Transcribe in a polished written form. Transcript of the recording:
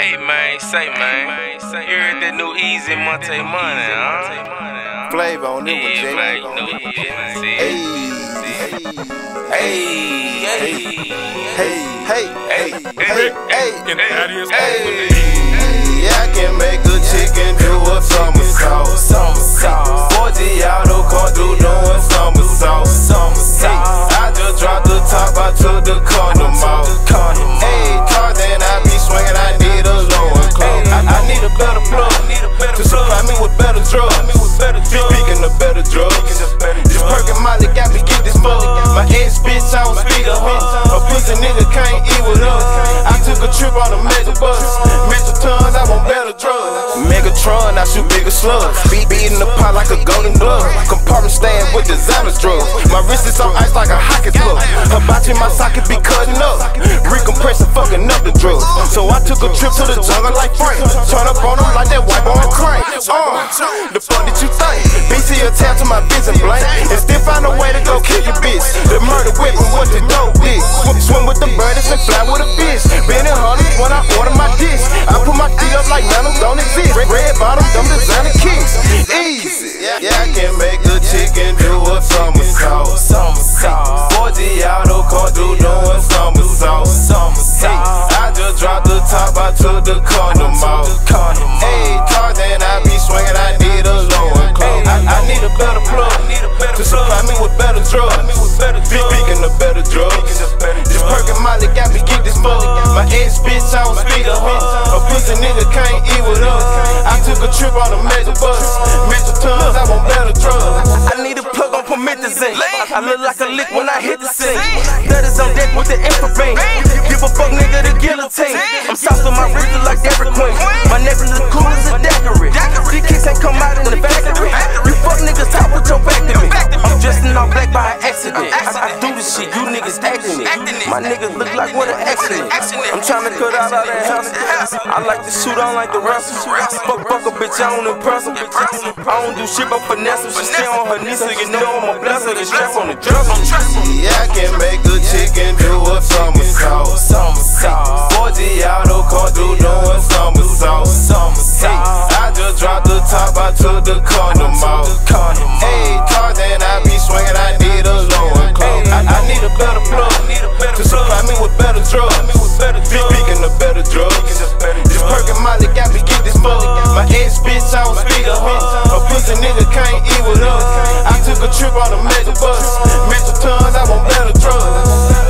Hey man, say man, you heard that new Easy Monte Money, huh? Flavor on this one, Jay. Man, you know it. Hey, yeah, I can make a chicken do a somersault. 40 auto car do doing somersault. I just dropped the top out to the corner mouth. Hey, Tarzan, I be swinging, I need a lower clothes. I need a better plug to supply me with better drugs. Speaking of better drugs, this Perkin Molly got me get this fuck. My ex bitch, I was speed up. A pussy nigga can't eat with us. I took a trip on a Megabus. Mental tons, I want better drugs. Megatron, I shoot bigger slugs. Beating the pot like a golden glove. Compartment stand with designer drugs. My wrist is on ice like a hockey glove. Hibachi, my socket be cutting up. Recompressing, fucking up the drugs. So I took a trip to the jungle like Frank. Turn up on them like that white on a crank. The fuck did you think? BC attached to my business blank. And still find a way to go kill your bitch. The murder weapon, what the dope did. Swim with the birdies and fly with a fish. Been in Harlem when I order my dish. I put my feet up like none of them don't exist. Red bottom, them designer kicks. Easy. Yeah, I can make a chicken do a somersault. 40 auto car do doing somersault. I just dropped the top out to the corner mouth. Hey, Tarzan, I be swinging, I need a lower clothes. I need a better plug to supply me with better drugs. Speaking of better drugs, this Perkin Molly got me get this fuck. My ex bitch, I was speed up. A pussy nigga can't eat with us. I took a trip on a Megabus. Mental tons, I want better drugs. I need a plug on promethazine. I look like a lick when I hit the scene. That is on deck with the infrared. Give a fuck nigga the guillotine. I'm soft on my wrist like Dairy Queen. My necklace is cool as a daiquiri. These kicks ain't come out in the factory. You fuck niggas talk with your back to me. I'm dressed in all black by an accident. I do this shit, you niggas acting it. My niggas look like what an accident. I'm trying to cut out all that hassle. I like to shoot, I don't like to wrestle. Fuck a bitch, I don't impress her. I don't do shit but finesse her. She stay on her knees so you know I'm a bless her. Get strap on the dresser. Yeah, I can make a chicken do a somersault. 40 auto car do doing somersault. I just dropped the top out to the corner mouth. Hey, Tarzan, I be swinging, I need a lower clothes. I need a better plug to supply me with better drugs. Speaking of better drugs, this Perkin Molly got me get this fuck. My ex bitch, I was speed up. A pussy nigga can't eat with us. I took a trip on a Megabus. Mental tons, I want better drugs.